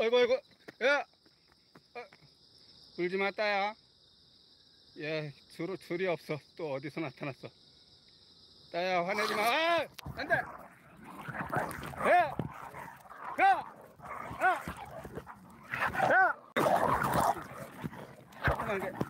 어이구, 어이구. 야! 울지 마, 따야. 야, 줄이 없어. 또 어디서 나타났어. 따야, 화내지 마. 아! 안 돼! 야! 야! 야! 야! 조그만 게.